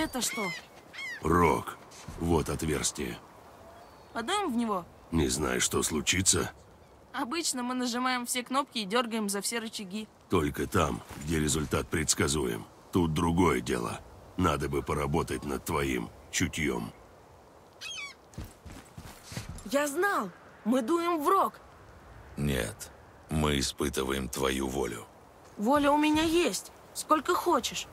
это что? Рог. Вот отверстие. Подуем в него? Не знаю, что случится. Обычно мы нажимаем все кнопки и дергаем за все рычаги. Только там, где результат предсказуем. Тут другое дело. Надо бы поработать над твоим чутьем. Я знал! Мы дуем в рог! Нет, мы испытываем твою волю. Воля у меня есть. Сколько хочешь.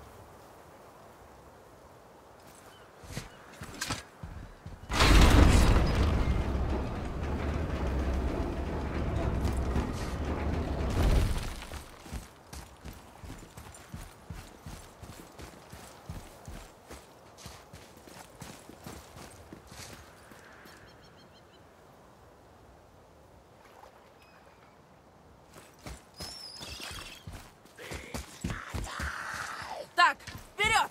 Так, вперед!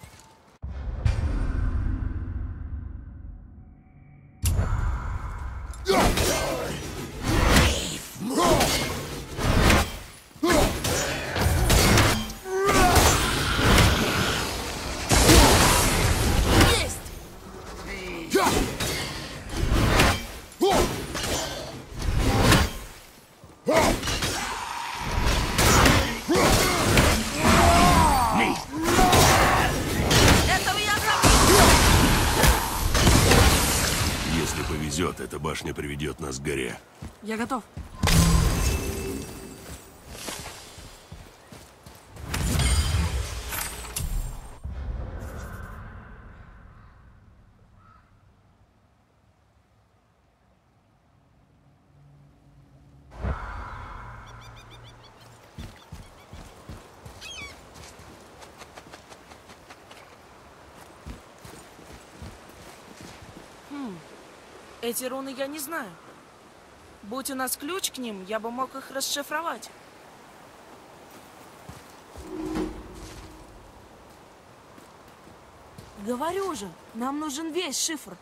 Есть! Этого я забыл! Если повезет, эта башня приведет нас к горе. Я готов. Эти руны я не знаю. Будь у нас ключ к ним, я бы мог их расшифровать. Говорю же, нам нужен весь шифр.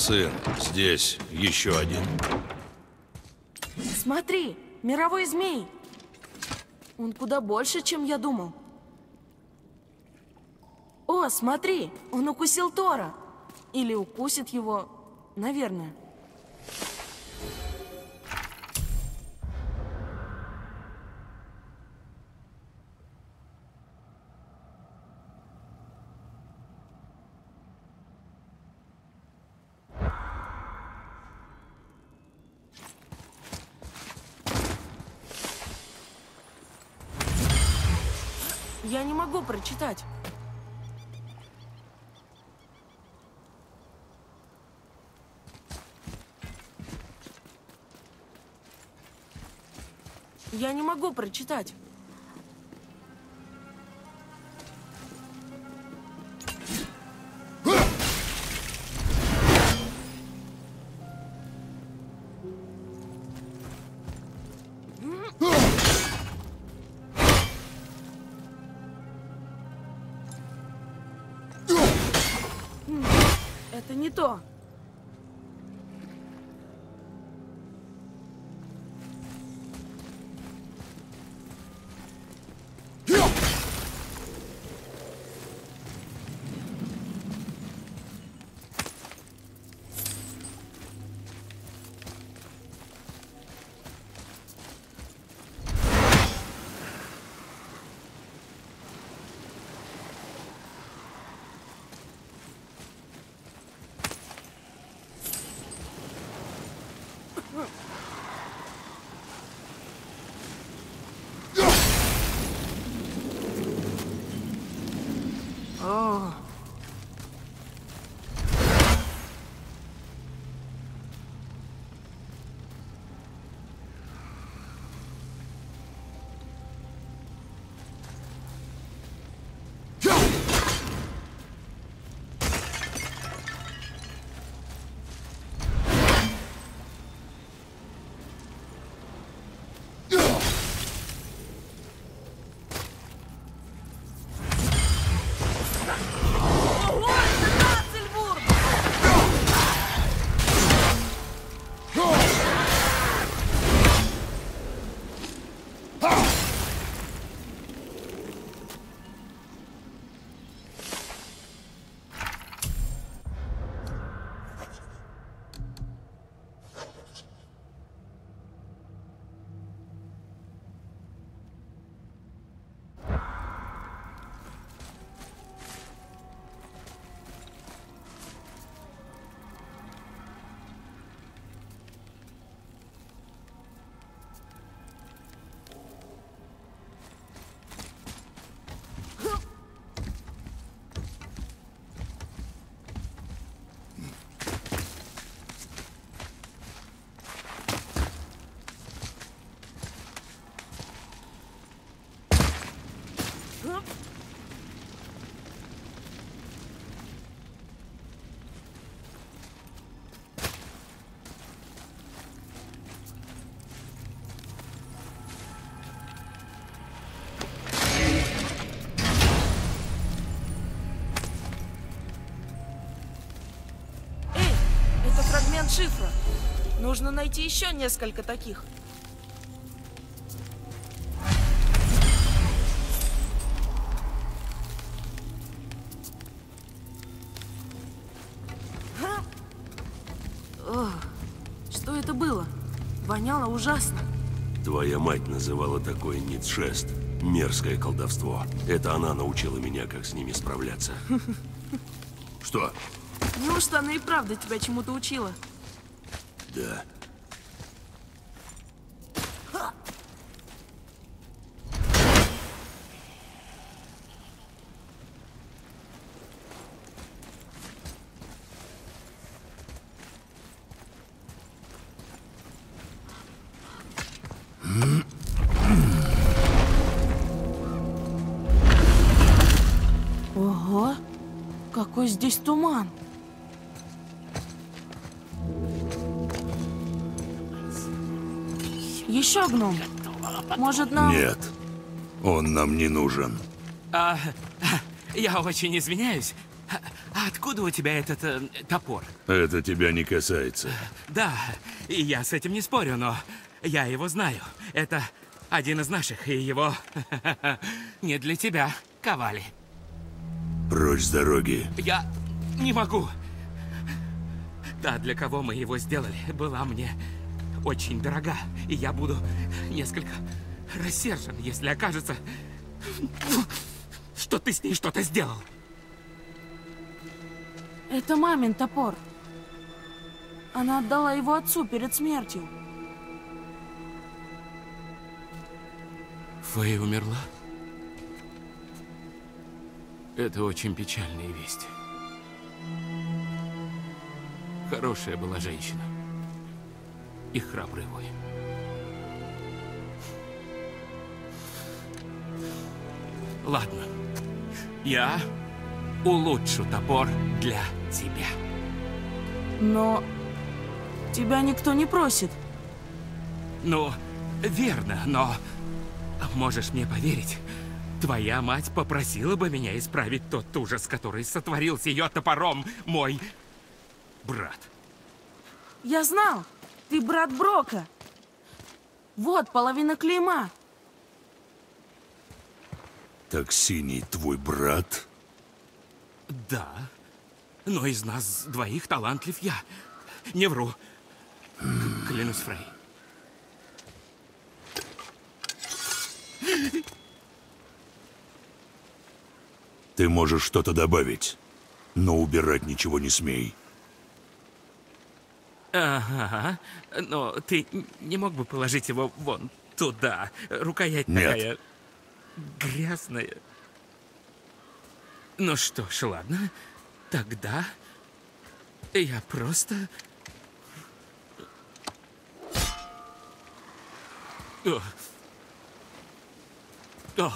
сын, здесь еще один. Смотри, мировой змей. Он куда больше, чем я думал. О, смотри, он укусил Тора. Или укусит его, наверное. Я не могу прочитать. Я не могу прочитать. Это не то. О. Ого, это Нацельбург! Эй, это фрагмент шифра. Нужно найти еще несколько таких. Ох, что это было? Воняло ужасно. Твоя мать называла такое ницшест. Мерзкое колдовство. Это она научила меня, как с ними справляться. Что? Неужто она и правда тебя чему-то учила? Да. Ого, какой здесь туман. Еще гном. Может, нам... Нет, он нам не нужен. Я очень извиняюсь. А откуда у тебя этот топор? Это тебя не касается. Да, и я с этим не спорю, но я его знаю. Это один из наших, и его не для тебя ковали. Прочь с дороги. Я не могу. Та, для кого мы его сделали, была мне очень дорога. И я буду несколько рассержен, если окажется, что ты с ней что-то сделал. Это мамин топор. Она отдала его отцу перед смертью. Фэй умерла? Это очень печальная весть. Хорошая была женщина. И храбрый воин. Ладно. Я улучшу топор для тебя. Но тебя никто не просит. Ну, верно, но можешь мне поверить, твоя мать попросила бы меня исправить тот ужас, который сотворил с ее топором мой брат. Я знал, ты брат Брока. Вот половина клейма. Так Синий твой брат? Да, но из нас двоих талантлив я. Не вру. Клянусь, Фрей. Ты можешь что-то добавить, но убирать ничего не смей. Ага, но ты не мог бы положить его вон туда? Рукоять Нет. такая грязная. Ну что ж, ладно. Тогда я просто... О. О.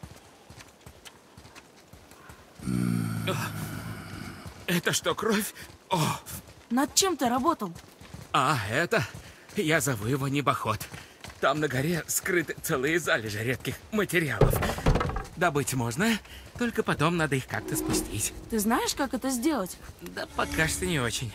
О. Это что, кровь? О! Над чем ты работал? А это... Я зову его небоход. Там на горе скрыты целые залежи редких материалов. Добыть можно, только потом надо их как-то спустить. Ты знаешь, как это сделать? Да пока что не очень.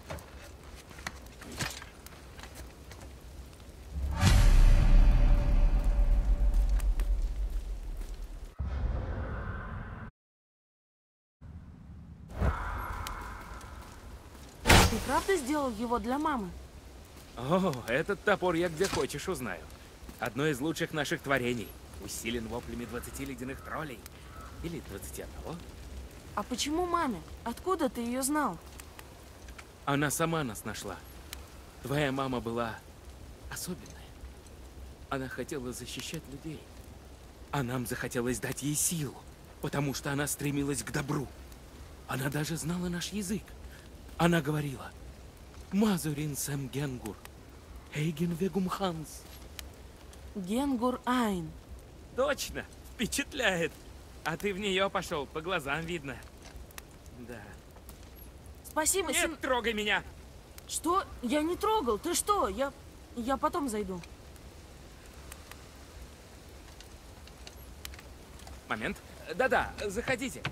Ты правда сделал его для мамы? О, этот топор я где хочешь узнаю. Одно из лучших наших творений. Усилен воплями 20 ледяных троллей. Или 21. А почему маме? Откуда ты ее знал? Она сама нас нашла. Твоя мама была особенная. Она хотела защищать людей. А нам захотелось дать ей силу, потому что она стремилась к добру. Она даже знала наш язык. Она говорила: «Мазурин сэм генгур, эйген вегум ханс». Генгур Айн. Точно, впечатляет. А ты в нее пошел, по глазам видно. Да. Спасибо, Нет, трогай меня! Что? Я не трогал. Ты что? Я потом зайду. Момент. Да-да, заходите.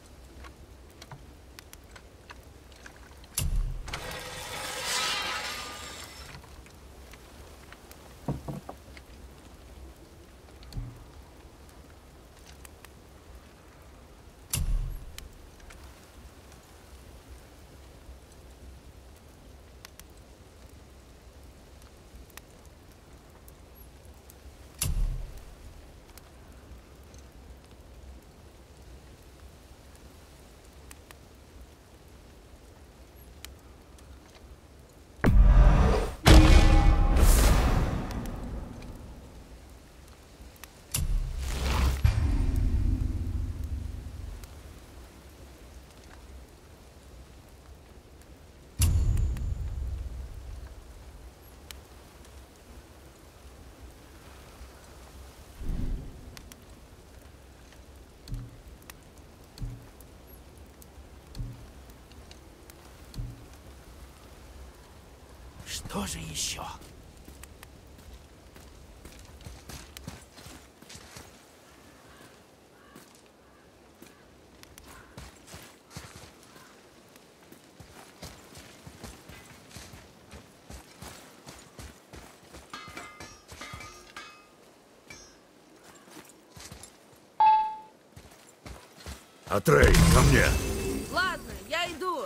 Что же еще? Атрей, ко мне! Ладно, я иду.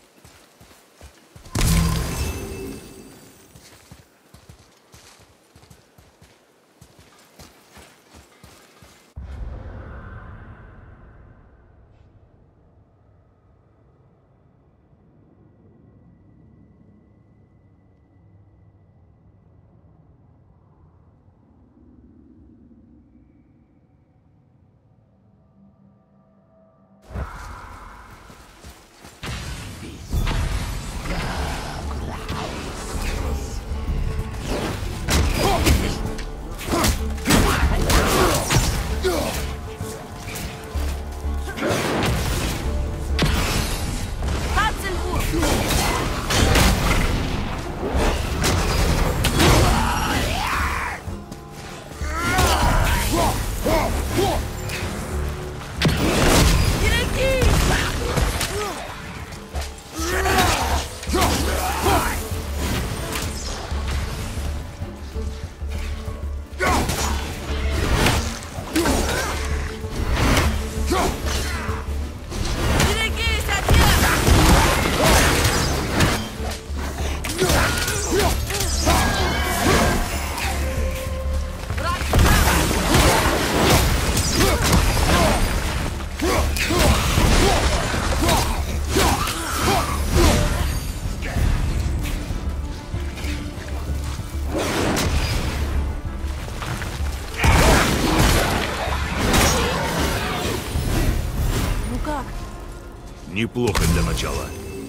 Неплохо для начала.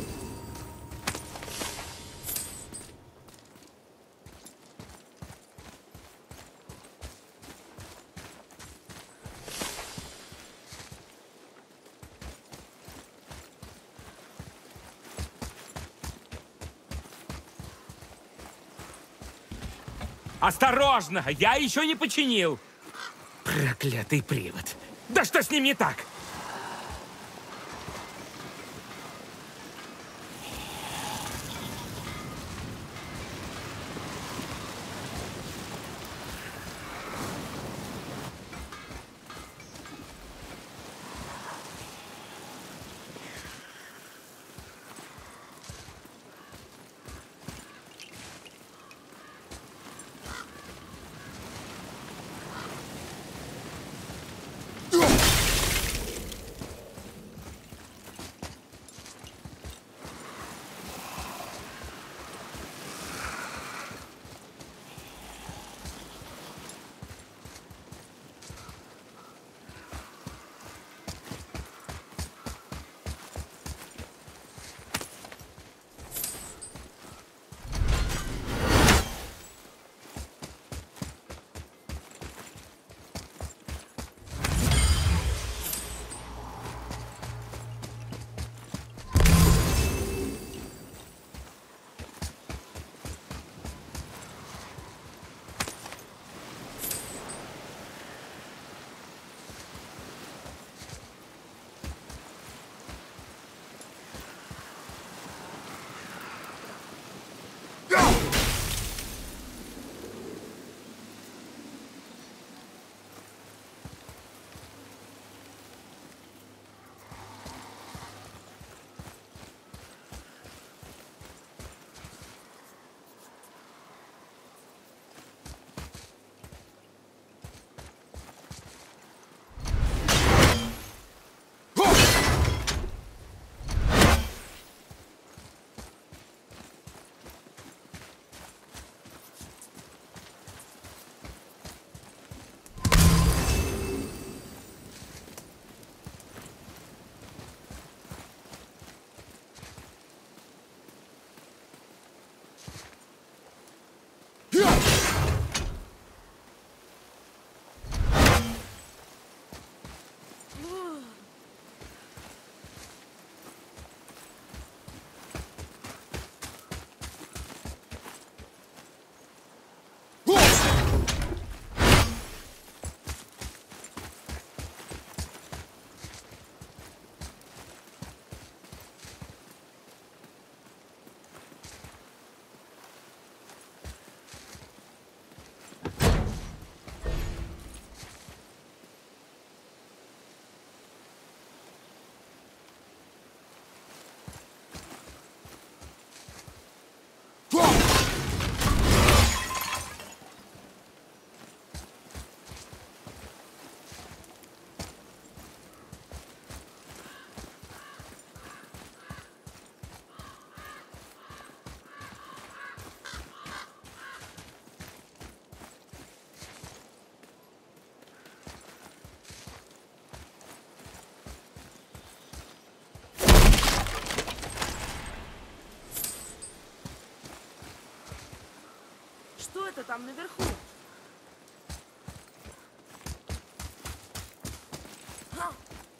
Осторожно! Я еще не починил! Проклятый привод! Да что с ним не так? это там наверху? А!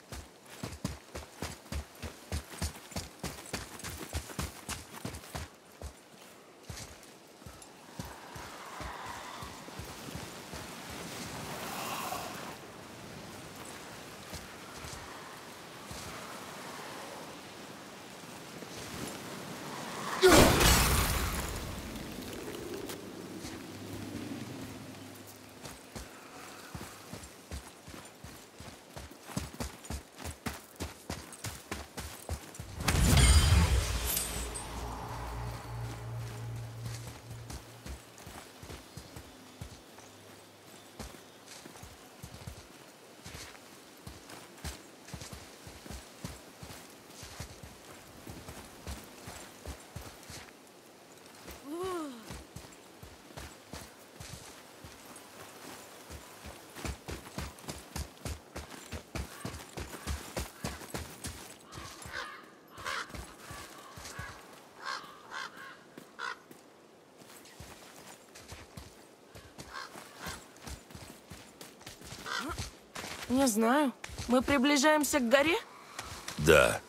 Не знаю. Мы приближаемся к горе? Да.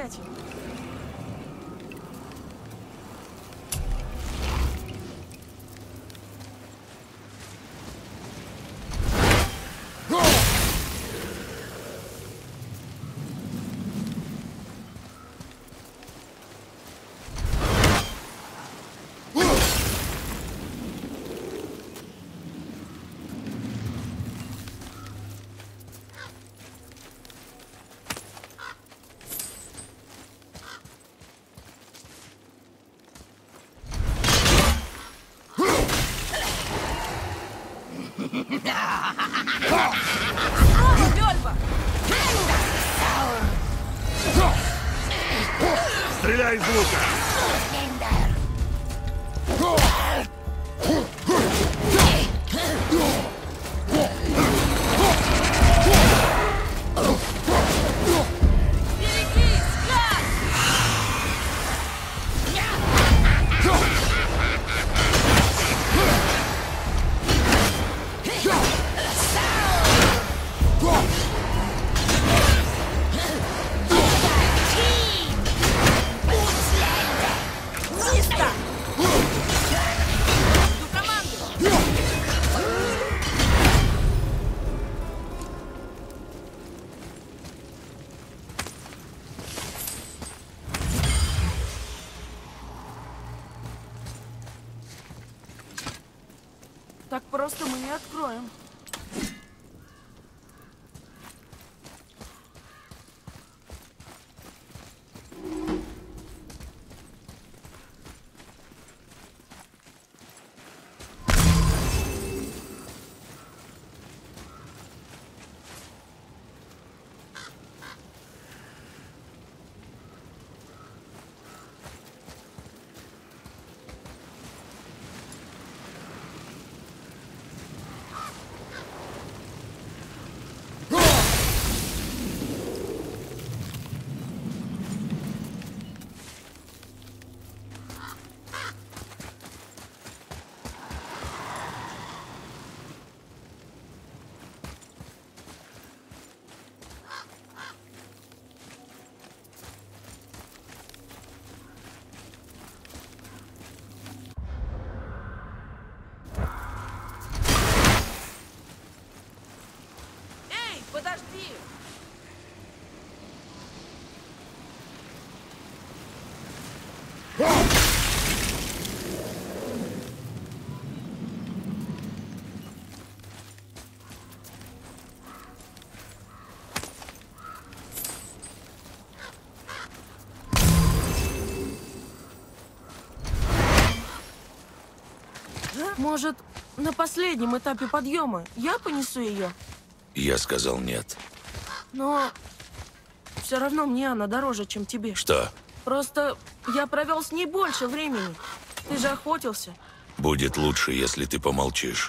проклятию. Вельва! Стреляй из лука! Берегись! Гад! Чисто! Жду команду! Так просто мы не откроем. Эй, подожди! Может, на последнем этапе подъема я понесу ее? Я сказал нет. Но все равно мне она дороже, чем тебе. Что? Просто я провел с ней больше времени. Ты же охотился. Будет лучше, если ты помолчишь.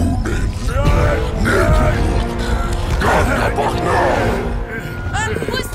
Отпусти!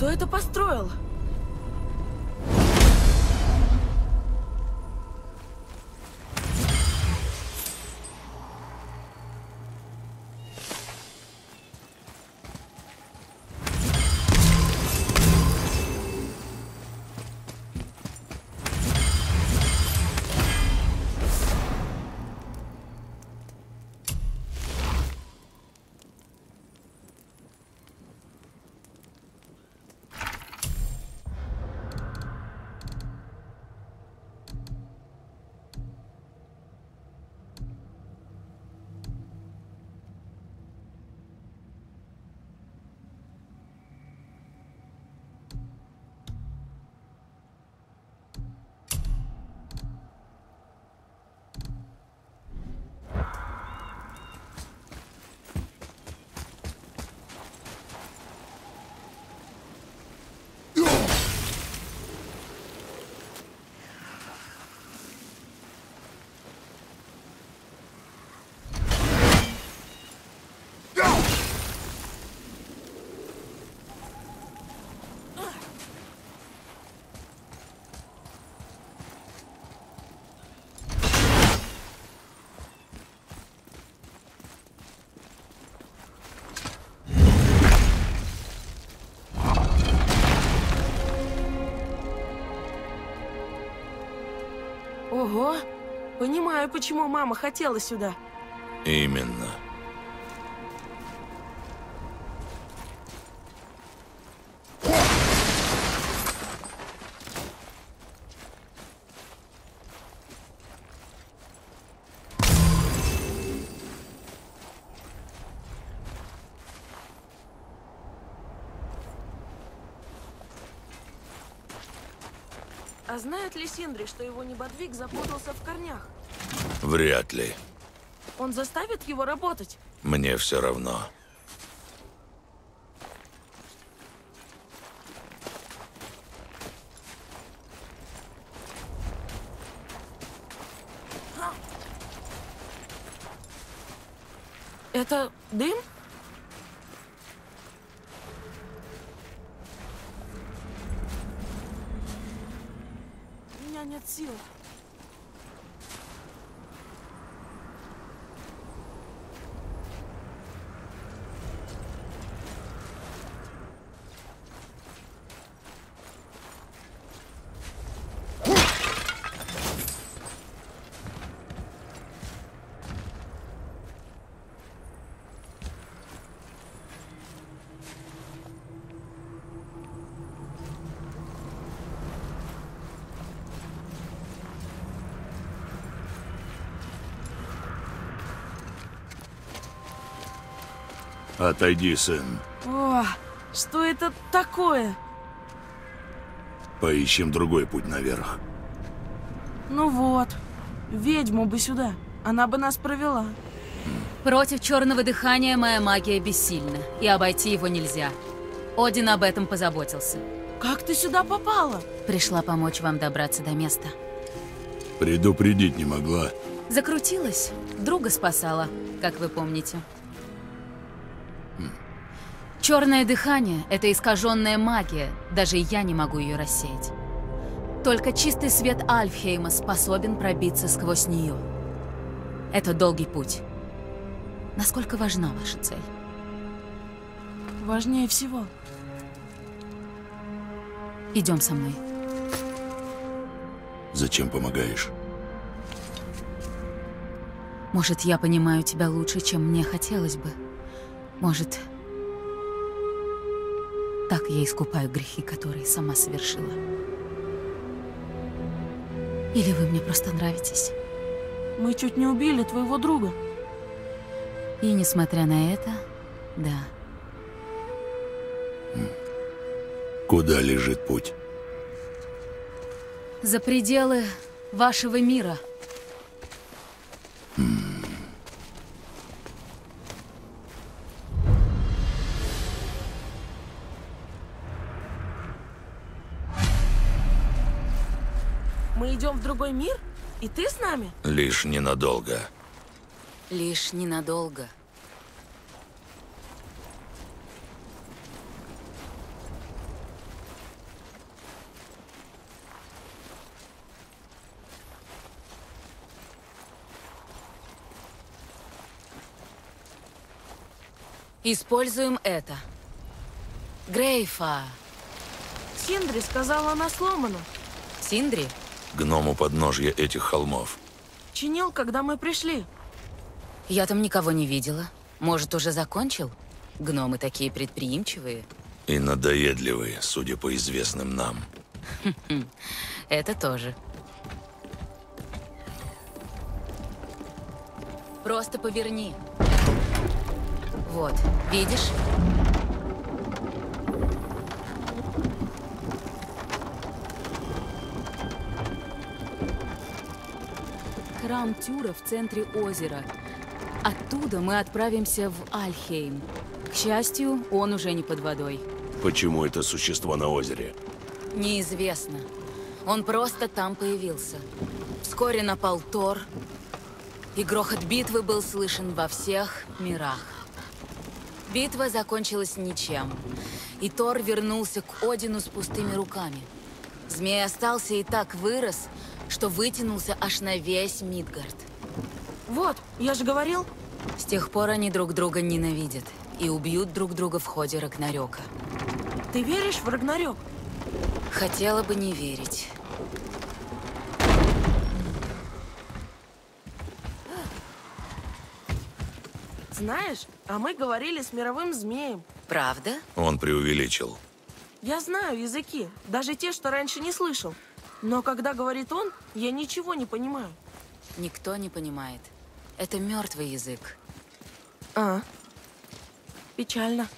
Кто это построил? Ого! Понимаю, почему мама хотела сюда. Именно. А знает ли Синдри, что его небодвиг запутался в корнях? Вряд ли. Он заставит его работать? Мне все равно. Это дым? У меня нет сил. Отойди, сын. О, что это такое? Поищем другой путь наверх. Ну вот, ведьму бы сюда. Она бы нас провела. Против черного дыхания моя магия бессильна, и обойти его нельзя. Один об этом позаботился. Как ты сюда попала? Пришла помочь вам добраться до места. Предупредить не могла. Закрутилась, друга спасала, как вы помните. Черное дыхание — это искаженная магия, даже я не могу ее рассеять. Только чистый свет Альфхейма способен пробиться сквозь нее. Это долгий путь. Насколько важна ваша цель? Важнее всего. Идем со мной. Зачем помогаешь? Может, я понимаю тебя лучше, чем мне хотелось бы. Может, так я искупаю грехи, которые сама совершила. Или вы мне просто нравитесь? Мы чуть не убили твоего друга. И несмотря на это, да. Куда лежит путь? За пределы вашего мира. Мы идем в другой мир? И ты с нами? Лишь ненадолго. Лишь ненадолго. Используем это. Грейфа. Синдри сказала, она сломана. Синдри? Гном у подножья этих холмов. Чинил, когда мы пришли. Я там никого не видела. Может, уже закончил? Гномы такие предприимчивые. И надоедливые, судя по известным нам. Это тоже. Просто поверни. Вот, видишь? Храм Тюра в центре озера. Оттуда мы отправимся в Альфхейм. К счастью, он уже не под водой. Почему это существо на озере? Неизвестно. Он просто там появился. Вскоре напал Тор, и грохот битвы был слышен во всех мирах. Битва закончилась ничем, и Тор вернулся к Одину с пустыми руками. Змей остался и так вырос, что вытянулся аж на весь Мидгард. Вот, я же говорил. С тех пор они друг друга ненавидят и убьют друг друга в ходе Рагнарёка. Ты веришь в Рагнарёк? Хотела бы не верить. Знаешь, а мы говорили с мировым змеем. Правда? Он преувеличил. Я знаю языки, даже те, что раньше не слышал. Но когда говорит он, я ничего не понимаю. Никто не понимает. Это мертвый язык. А, печально.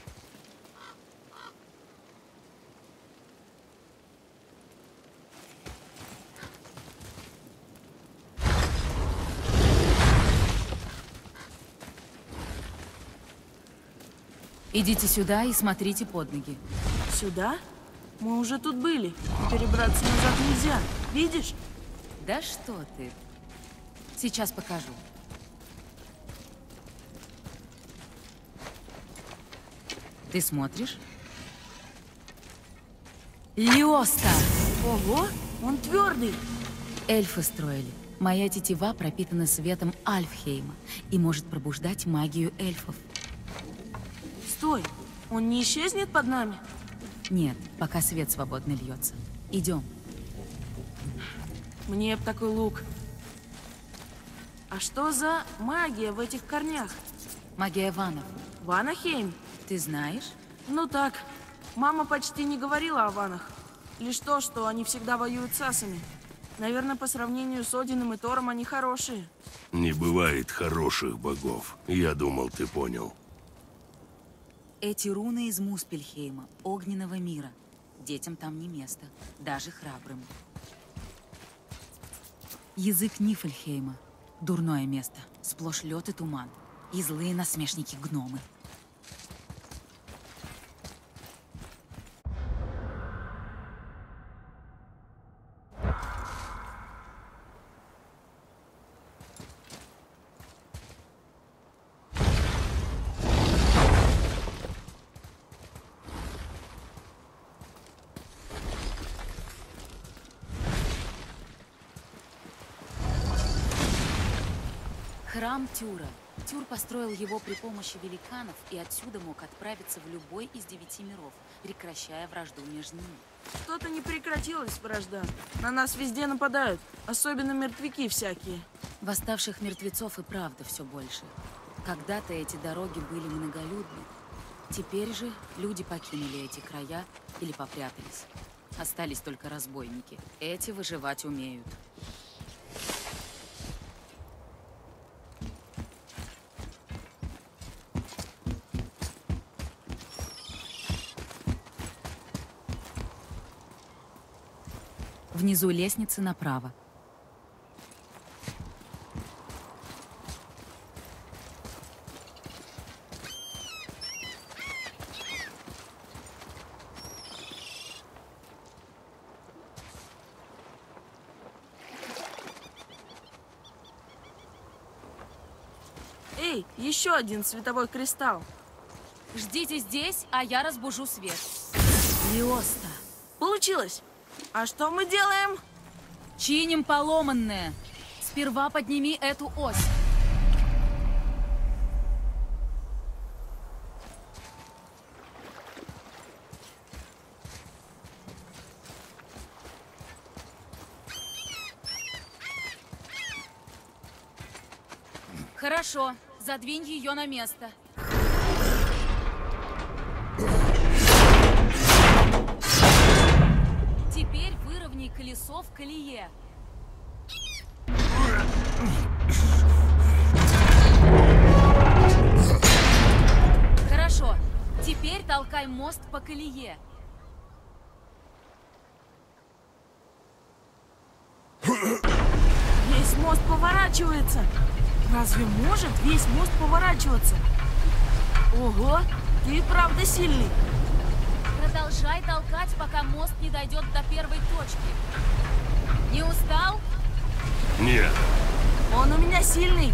Идите сюда и смотрите под ноги. Сюда? Мы уже тут были. И перебраться назад нельзя. Видишь? Да что ты? Сейчас покажу. Ты смотришь? Лиоста! Ого, он твердый. Эльфы строили. Моя тетива пропитана светом Альфхейма и может пробуждать магию эльфов. Стой, он не исчезнет под нами? Нет, пока свет свободно льется. Идем. Мне б такой лук. А что за магия в этих корнях? Магия ванов. Ванахейм? Ты знаешь? Ну так. Мама почти не говорила о ванах. Лишь то, что они всегда воюют с асами. Наверное, по сравнению с Одином и Тором они хорошие. Не бывает хороших богов. Я думал, ты понял. Эти руны из Муспельхейма, огненного мира. Детям там не место, даже храбрым. Язык Нифльхейма. Дурное место. Сплошь лед и туман. И злые насмешники-гномы. Храм Тюра. Тюр построил его при помощи великанов и отсюда мог отправиться в любой из 9 миров, прекращая вражду между ними. Что-то не прекратилась вражда. На нас везде нападают, особенно мертвяки всякие. Восставших мертвецов и правда все больше. Когда-то эти дороги были многолюдны. Теперь же люди покинули эти края или попрятались. Остались только разбойники. Эти выживать умеют. Внизу лестницы направо. Эй, еще один световой кристалл. Ждите здесь, а я разбужу свет. Лиоста. Получилось. А что мы делаем? Чиним поломанное. Сперва подними эту ось. Хорошо, задвинь ее на место. Теперь выровняй колесо в колее. Хорошо. Теперь толкай мост по колее. Весь мост поворачивается. Разве может весь мост поворачиваться? Ого, ты и правда сильный. Продолжай толкать, пока мост не дойдет до первой точки. Не устал? Нет. Он у меня сильный.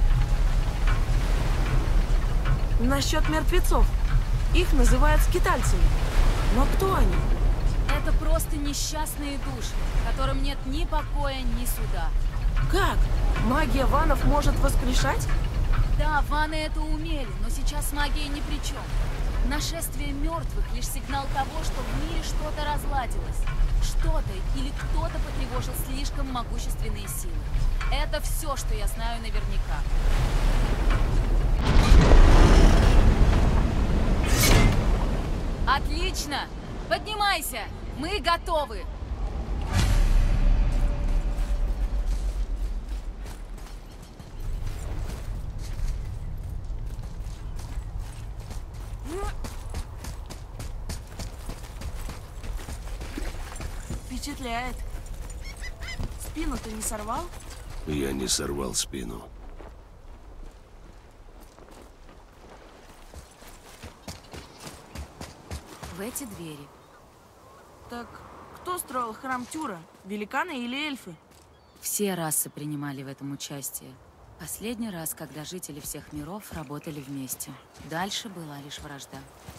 Насчет мертвецов. Их называют скитальцами. Но кто они? Это просто несчастные души, которым нет ни покоя, ни суда. Как? Магия ванов может воскрешать? Да, ваны это умели, но сейчас магия ни при чем. Нашествие мертвых — лишь сигнал того, что в мире что-то разладилось. Что-то или кто-то потревожил слишком могущественные силы. Это все, что я знаю наверняка. Отлично! Поднимайся! Мы готовы! Впечатляет. Спину ты не сорвал? Я не сорвал спину. В эти двери. Так кто строил храм Тюра? Великаны или эльфы? Все расы принимали в этом участие. Последний раз, когда жители всех миров работали вместе. Дальше была лишь вражда.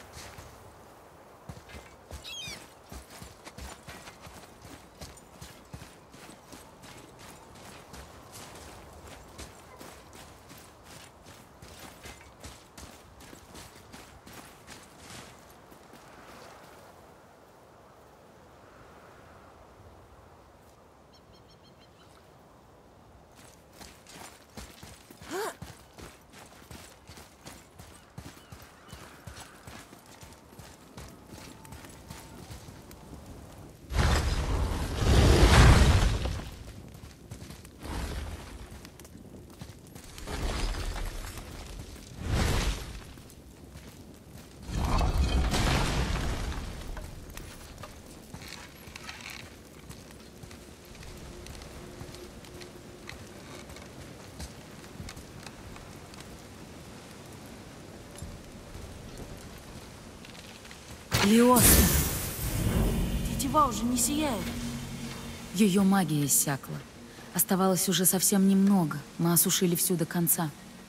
Лиоса. Тетива уже не сияет. Ее магия иссякла. Оставалось уже совсем немного. Мы осушили всю до конца.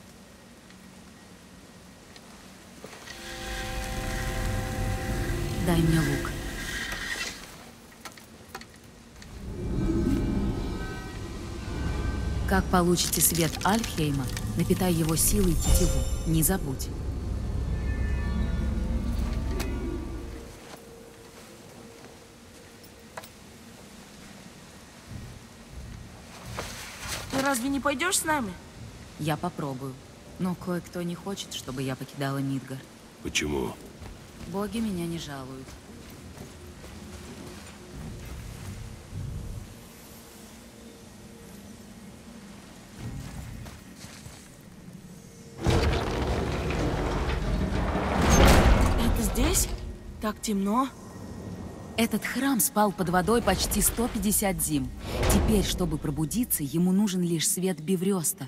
Дай мне лук. Как получите свет Альфхейма, напитай его силой тетиву. Не забудь. Ты разве не пойдешь с нами? Я попробую. Но кое-кто не хочет, чтобы я покидала Мидгард. Почему? Боги меня не жалуют. Это здесь? Так темно. Этот храм спал под водой почти 150 зим. Теперь, чтобы пробудиться, ему нужен лишь свет Биврёста.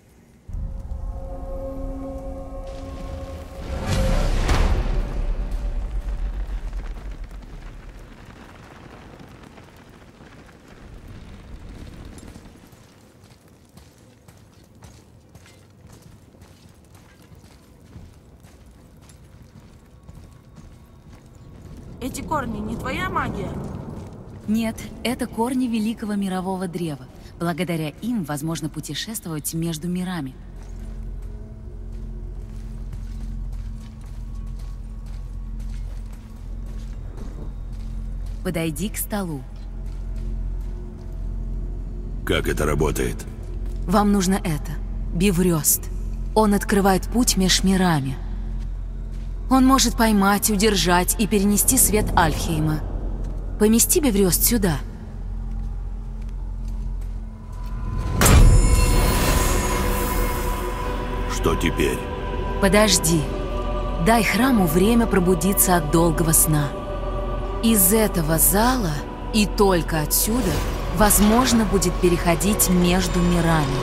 Эти корни не твоя магия? Нет, это корни великого мирового древа. Благодаря им возможно путешествовать между мирами. Подойди к столу. Как это работает? Вам нужно это. Биврёст. Он открывает путь меж мирами. Он может поймать, удержать и перенести свет Альфхейма. Помести Биврёст сюда. Что теперь? Подожди. Дай храму время пробудиться от долгого сна. Из этого зала и только отсюда возможно будет переходить между мирами.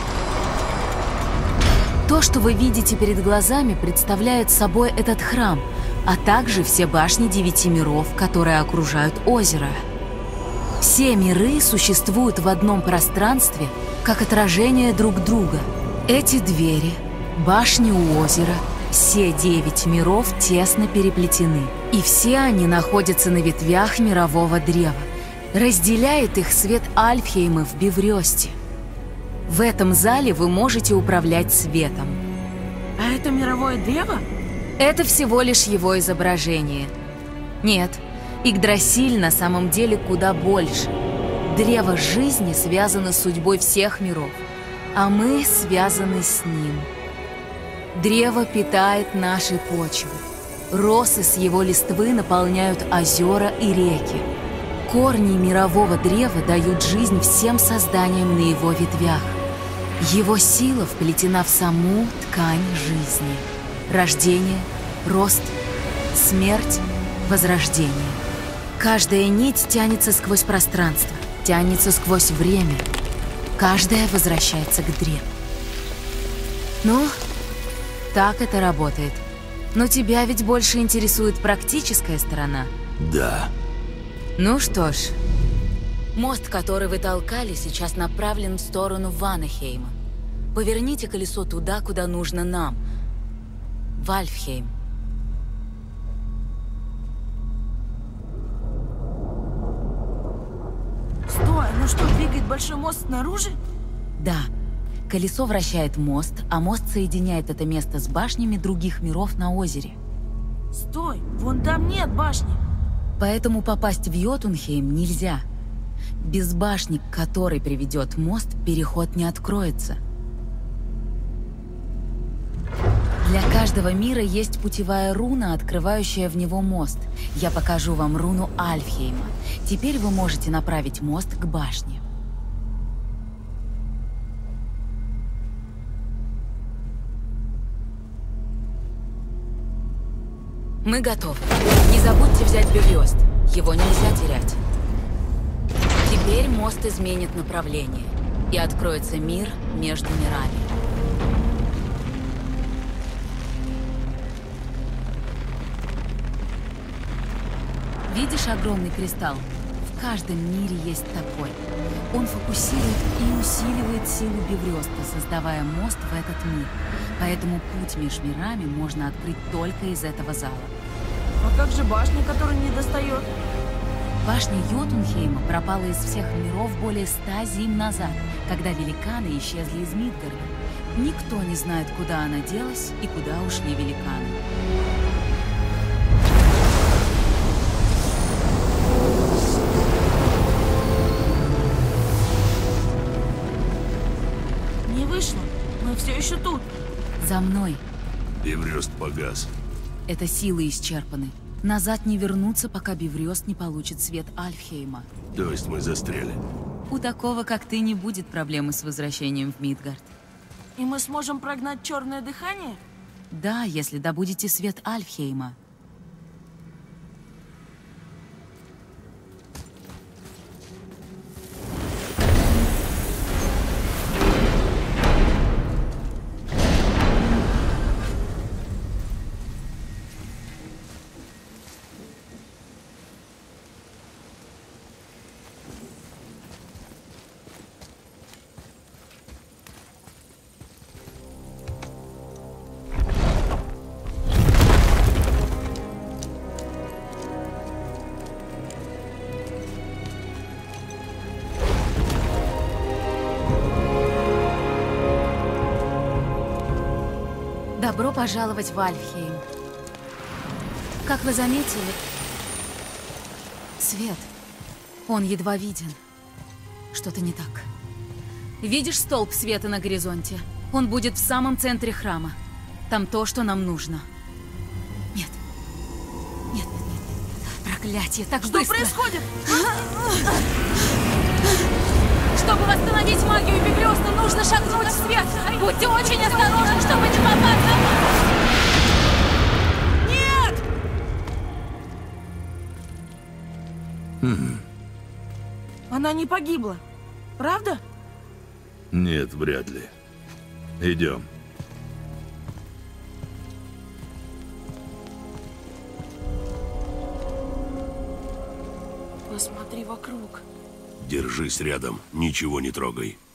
То, что вы видите перед глазами, представляет собой этот храм, а также все башни 9 миров, которые окружают озеро. Все миры существуют в одном пространстве, как отражение друг друга. Эти двери, башни у озера, все 9 миров тесно переплетены. И все они находятся на ветвях мирового древа. Разделяет их свет Альфхейма в Биврёсте. В этом зале вы можете управлять светом. А это мировое древо? Это всего лишь его изображение. Нет, Игдрасиль на самом деле куда больше. Древо жизни связано с судьбой всех миров, а мы связаны с ним. Древо питает наши почвы. Росы с его листвы наполняют озера и реки. Корни мирового древа дают жизнь всем созданиям на его ветвях. Его сила вплетена в саму ткань жизни. Рождение, рост, смерть, возрождение. Каждая нить тянется сквозь пространство, тянется сквозь время. Каждая возвращается к древу. Ну, так это работает. Но тебя ведь больше интересует практическая сторона. Да. Ну что ж, мост, который вы толкали, сейчас направлен в сторону Ванахейма. Поверните колесо туда, куда нужно нам. В Альфхейм. Стой, ну что, двигает большой мост снаружи? Да. Колесо вращает мост, а мост соединяет это место с башнями других миров на озере. Стой, вон там нет башни. Поэтому попасть в Йотунхейм нельзя. Без башни, к которой приведет мост, переход не откроется. Для каждого мира есть путевая руна, открывающая в него мост. Я покажу вам руну Альфхейма. Теперь вы можете направить мост к башне. Мы готовы. Не забудьте взять Биврёст. Его нельзя терять. Теперь мост изменит направление, и откроется мир между мирами. Видишь огромный кристалл? В каждом мире есть такой. Он фокусирует и усиливает силу Биврёста, создавая мост в этот мир. Поэтому путь между мирами можно открыть только из этого зала. А как же башня, которая не достает? Башня Йотунхейма пропала из всех миров более 100 зим назад, когда великаны исчезли из Мидгарда. Никто не знает, куда она делась и куда ушли великаны. Не вышло. Мы все еще тут. За мной. Биврёст погас. Это силы исчерпаны. Назад не вернуться, пока Биврёст не получит свет Альфхейма. То есть мы застряли. У такого, как ты, не будет проблемы с возвращением в Мидгард. И мы сможем прогнать черное дыхание? Да, если добудете свет Альфхейма. Добро пожаловать в Альфхейм. Как вы заметили, свет, он едва виден. Что-то не так. Видишь столб света на горизонте? Он будет в самом центре храма. Там то, что нам нужно. Нет. Нет, нет, нет, нет. Проклятие, так Что быстро. происходит? Чтобы восстановить магию Вибриоса, нужно шагнуть в свет. Будьте очень осторожны, чтобы не попасться. Нет! Она не погибла. Правда? Нет, вряд ли. Идем. Посмотри вокруг. Держись рядом, ничего не трогай.